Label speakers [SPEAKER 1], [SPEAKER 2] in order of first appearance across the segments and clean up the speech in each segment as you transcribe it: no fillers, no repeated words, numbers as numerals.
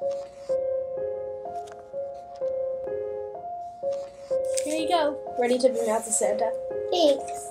[SPEAKER 1] Here you go. Ready to bring out to Santa?
[SPEAKER 2] Thanks.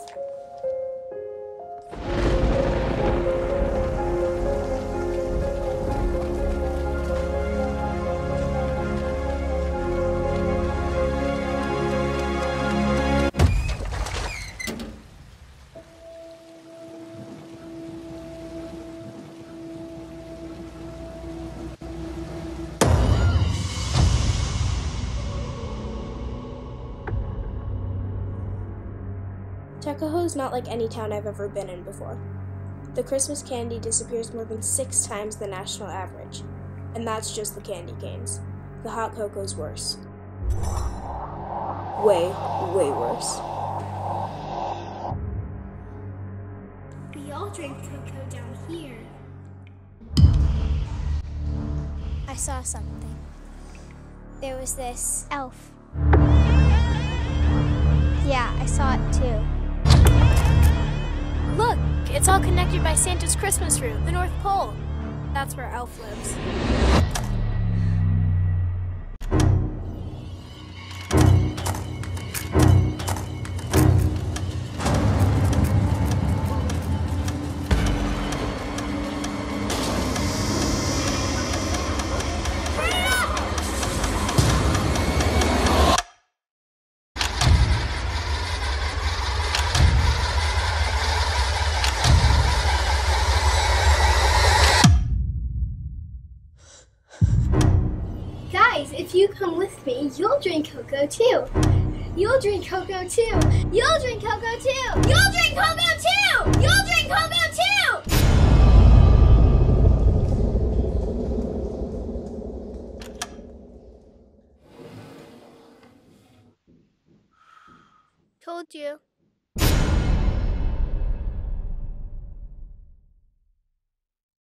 [SPEAKER 1] Tuckahoe's not like any town I've ever been in before. The Christmas candy disappears more than 6 times the national average, and that's just the candy canes. The hot cocoa's worse. Way, way worse.
[SPEAKER 2] We all drink cocoa down here. I saw something. There was this elf. Yeah, I saw it too.
[SPEAKER 3] Look, it's all connected by Santa's Christmas route, the North Pole. That's where Elf lives.
[SPEAKER 2] If you come with me, you'll drink cocoa too. You'll drink cocoa too. You'll drink cocoa too. You'll drink cocoa too. You'll drink cocoa too.
[SPEAKER 3] Told you.